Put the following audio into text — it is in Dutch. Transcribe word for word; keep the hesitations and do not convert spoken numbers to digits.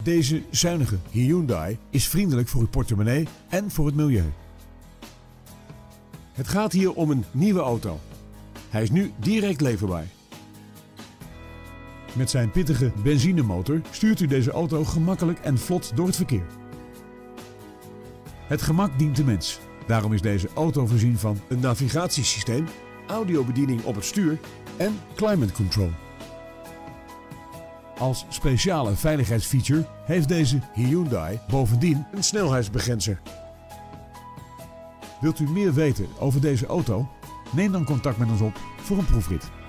Deze zuinige Hyundai is vriendelijk voor uw portemonnee en voor het milieu. Het gaat hier om een nieuwe auto. Hij is nu direct leverbaar. Met zijn pittige benzinemotor stuurt u deze auto gemakkelijk en vlot door het verkeer. Het gemak dient de mens. Daarom is deze auto voorzien van een navigatiesysteem, audiobediening op het stuur en climate control. Als speciale veiligheidsfeature heeft deze Hyundai bovendien een snelheidsbegrenzer. Wilt u meer weten over deze auto? Neem dan contact met ons op voor een proefrit.